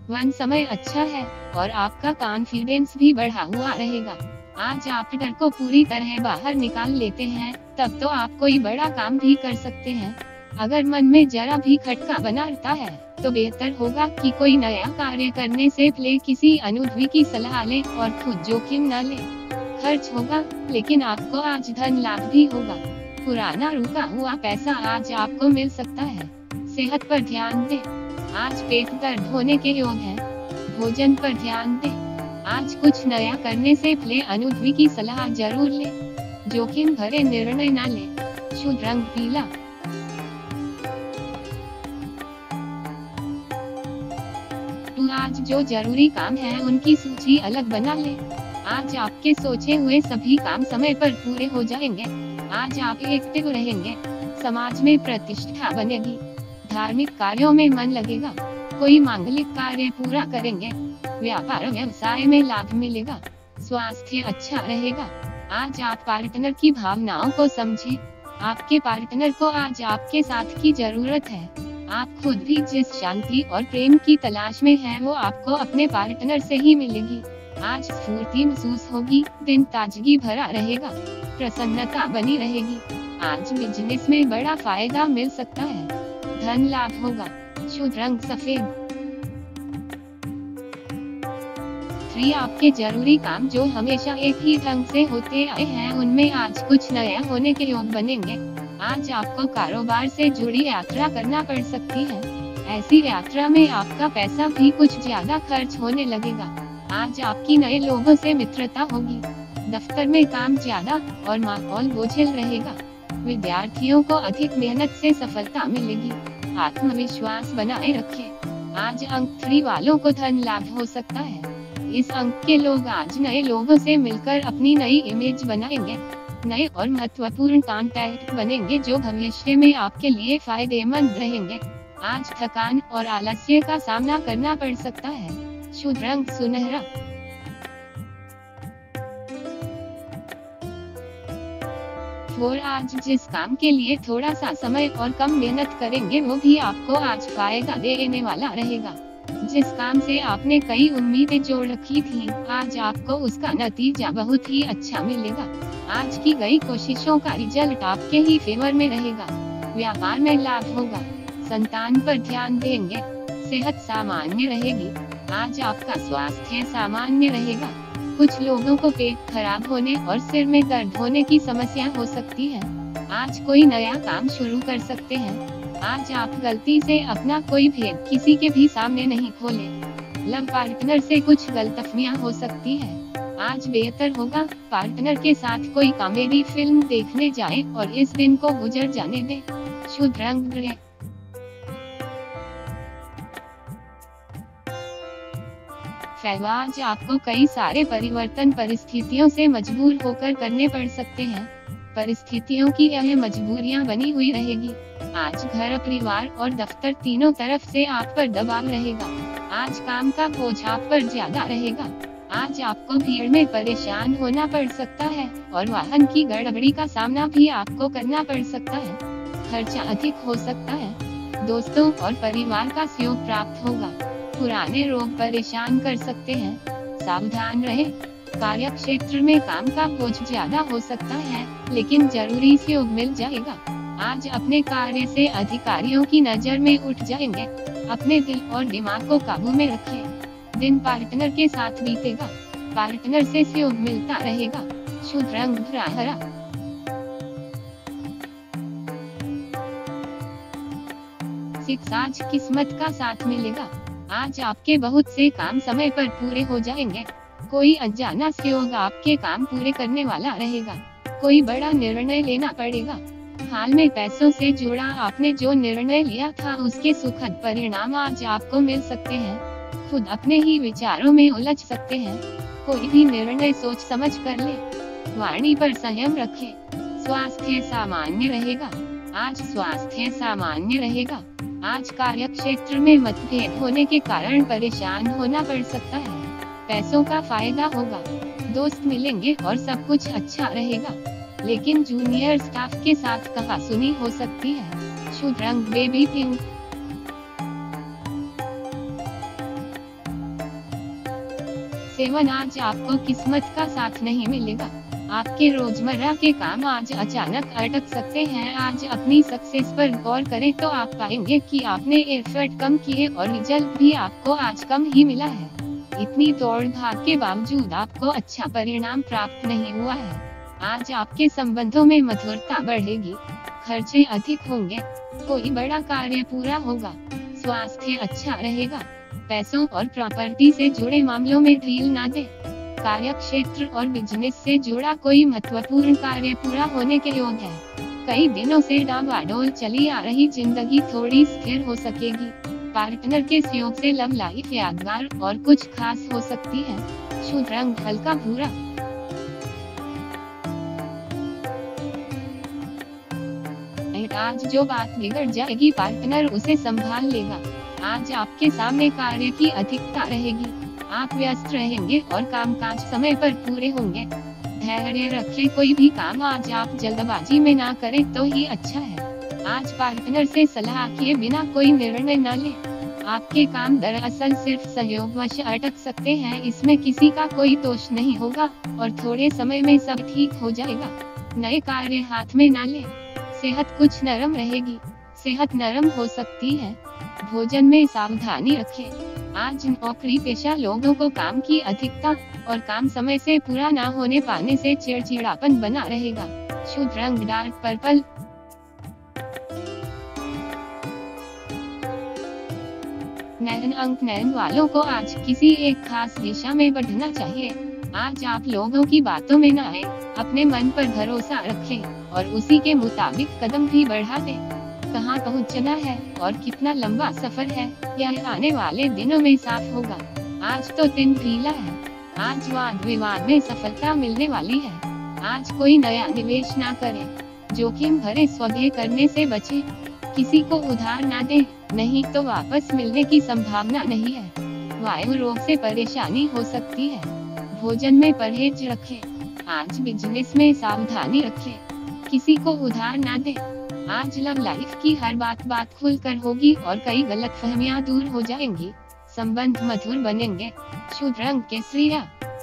One समय अच्छा है और आपका कॉन्फिडेंस भी बढ़ा हुआ रहेगा। आज आप डर को पूरी तरह बाहर निकाल लेते हैं, तब तो आप कोई बड़ा काम भी कर सकते हैं। अगर मन में जरा भी खटका बना रहता है तो बेहतर होगा कि कोई नया कार्य करने से पहले किसी अनुभवी की सलाह लें और खुद जोखिम न लें। खर्च होगा, लेकिन आपको आज धन लाभ भी होगा। पुराना रुका हुआ पैसा आज आपको मिल सकता है। सेहत पर ध्यान दें, आज पेट दर्द होने के योग है। भोजन पर ध्यान दें, आज कुछ नया करने से पहले अनुभवी की सलाह जरूर लें। जोखिम भरे निर्णय न लें। शुभ रंग पीला। तो आज जो जरूरी काम है उनकी सूची अलग बना लें। आज आपके सोचे हुए सभी काम समय पर पूरे हो जाएंगे। आज आप एक्टिव रहेंगे। समाज में प्रतिष्ठा बनेगी। धार्मिक कार्यों में मन लगेगा। कोई मांगलिक कार्य पूरा करेंगे। व्यापार व्यवसाय में लाभ मिलेगा। स्वास्थ्य अच्छा रहेगा। आज आप पार्टनर की भावनाओं को समझें। आपके पार्टनर को आज आपके साथ की जरूरत है। आप खुद भी जिस शांति और प्रेम की तलाश में हैं, वो आपको अपने पार्टनर से ही मिलेगी। आज स्फूर्ति महसूस होगी। दिन ताजगी भरा रहेगा। प्रसन्नता बनी रहेगी। आज बिजनेस में बड़ा फायदा मिल सकता है। धन लाभ होगा। शुभ रंग सफेद। 3 आपके जरूरी काम जो हमेशा एक ही ढंग से होते आए हैं, उनमें आज कुछ नया होने के योग बनेंगे। आज आपको कारोबार से जुड़ी यात्रा करना पड़ सकती है। ऐसी यात्रा में आपका पैसा भी कुछ ज्यादा खर्च होने लगेगा। आज आपकी नए लोगों से मित्रता होगी। दफ्तर में काम ज्यादा और माहौल बोझिल रहेगा। विद्यार्थियों को अधिक मेहनत से सफलता मिलेगी। आत्मविश्वास बनाए रखें। आज अंक 3 वालों को धन लाभ हो सकता है। इस अंक के लोग आज नए लोगों से मिलकर अपनी नई इमेज बनाएंगे। नए और महत्वपूर्ण कॉन्टैक्ट बनेंगे जो भविष्य में आपके लिए फायदेमंद रहेंगे। आज थकान और आलस्य का सामना करना पड़ सकता है। शुभ रंग सुनहरा। और आज जिस काम के लिए थोड़ा सा समय और कम मेहनत करेंगे, वो भी आपको आज फायदा देने वाला रहेगा। जिस काम से आपने कई उम्मीदें जोड़ रखी थी, आज आपको उसका नतीजा बहुत ही अच्छा मिलेगा। आज की गई कोशिशों का रिजल्ट आपके ही फेवर में रहेगा। व्यापार में लाभ होगा। संतान पर ध्यान देंगे। सेहत सामान्य रहेगी। आज आपका स्वास्थ्य सामान्य रहेगा। कुछ लोगों को पेट खराब होने और सिर में दर्द होने की समस्या हो सकती है। आज कोई नया काम शुरू कर सकते हैं। आज आप गलती से अपना कोई भेद किसी के भी सामने नहीं खोलें। लव पार्टनर से कुछ गलतफहमियां हो सकती है। आज बेहतर होगा पार्टनर के साथ कोई कॉमेडी फिल्म देखने जाएं और इस दिन को गुजर जाने दें। शुभ रंग ग्रे। आज आपको कई सारे परिवर्तन परिस्थितियों से मजबूर होकर करने पड़ सकते हैं। परिस्थितियों की यह मजबूरियां बनी हुई रहेगी। आज घर, परिवार और दफ्तर तीनों तरफ से आप पर दबाव रहेगा। आज काम का बोझ आप पर ज्यादा रहेगा। आज आपको भीड़ में परेशान होना पड़ सकता है और वाहन की गड़बड़ी का सामना भी आपको करना पड़ सकता है। खर्चा अधिक हो सकता है। दोस्तों और परिवार का सहयोग प्राप्त होगा। पुराने रोग परेशान कर सकते हैं। सावधान रहें। कार्य क्षेत्र में काम का बोझ ज्यादा हो सकता है, लेकिन जरूरी सहयोग मिल जाएगा। आज अपने कार्य से अधिकारियों की नजर में उठ जाएंगे। अपने दिल और दिमाग को काबू में रखें। दिन पार्टनर के साथ बीतेगा। पार्टनर से सहयोग मिलता रहेगा। शुभ रंग हरा। आज किस्मत का साथ मिलेगा। आज आपके बहुत से काम समय पर पूरे हो जाएंगे। कोई अनजाना सहयोग आपके काम पूरे करने वाला रहेगा। कोई बड़ा निर्णय लेना पड़ेगा। हाल में पैसों से जुड़ा आपने जो निर्णय लिया था, उसके सुखद परिणाम आज आपको मिल सकते हैं। खुद अपने ही विचारों में उलझ सकते हैं। कोई भी निर्णय सोच समझ कर ले। वाणी पर संयम रखें। स्वास्थ्य सामान्य रहेगा। आज स्वास्थ्य सामान्य रहेगा। आज कार्य क्षेत्र में मतभेद होने के कारण परेशान होना पड़ सकता है। पैसों का फायदा होगा। दोस्त मिलेंगे और सब कुछ अच्छा रहेगा, लेकिन जूनियर स्टाफ के साथ कहासुनी हो सकती है। शुभ रंग बेबी पिंक। 7 आज आपको किस्मत का साथ नहीं मिलेगा। आपके रोजमर्रा के काम आज अचानक अटक सकते हैं। आज अपनी सक्सेस पर गौर करें तो आप पाएंगे कि आपने एफर्ट कम किए और रिजल्ट भी आपको आज कम ही मिला है। इतनी दौड़ भाग के बावजूद आपको अच्छा परिणाम प्राप्त नहीं हुआ है। आज आपके संबंधों में मधुरता बढ़ेगी, खर्चे अधिक होंगे, कोई बड़ा कार्य पूरा होगा, स्वास्थ्य अच्छा रहेगा। पैसों और प्रॉपर्टी से जुड़े मामलों में ढील ना दे। कार्य क्षेत्र और बिजनेस से जुड़ा कोई महत्वपूर्ण कार्य पूरा होने के योग है। कई दिनों से डावाडोल चली आ रही जिंदगी थोड़ी स्थिर हो सकेगी। पार्टनर के सहयोग से लव लाइफ यादगार और कुछ खास हो सकती है। शुभ रंग हल्का भूरा। आज जो बात बिगड़ जाएगी पार्टनर उसे संभाल लेगा। आज आपके सामने कार्य की अधिकता रहेगी। आप व्यस्त रहेंगे और कामकाज समय पर पूरे होंगे। धैर्य रखें, कोई भी काम आज आप जल्दबाजी में ना करें तो ही अच्छा है। आज पार्टनर से सलाह किए बिना कोई निर्णय न लें। आपके काम दरअसल सिर्फ सहयोगवश अटक सकते हैं, इसमें किसी का कोई दोष नहीं होगा और थोड़े समय में सब ठीक हो जाएगा। नए कार्य हाथ में न लें। सेहत कुछ नरम रहेगी, सेहत नरम हो सकती है। भोजन में सावधानी रखें। आज नौकरी पेशा लोगों को काम की अधिकता और काम समय से पूरा न होने पाने से चिड़चिड़ापन बना रहेगा। शुभ रंग डार्क पर्पल। नैन अंक नैन वालों को आज किसी एक खास दिशा में बढ़ना चाहिए। आज आप लोगों की बातों में न आए, अपने मन पर भरोसा रखें और उसी के मुताबिक कदम भी बढ़ा दें। कहाँ पहुँचना है और कितना लंबा सफर है, यह आने वाले दिनों में साफ होगा। आज तो दिन ढीला है। आज वाद विवाद में सफलता मिलने वाली है। आज कोई नया निवेश ना करें। जोखिम भरे सौदे करने से बचें। किसी को उधार ना दें, नहीं तो वापस मिलने की संभावना नहीं है। वायु रोग से परेशानी हो सकती है। भोजन में परहेज रखें। आज बिजनेस में सावधानी रखें। किसी को उधार ना दें। आज लव लाइफ की हर बात खुलकर होगी और कई गलतफहमियां दूर हो जाएंगी। संबंध मधुर बनेंगे। शुभ रंग केसरिया।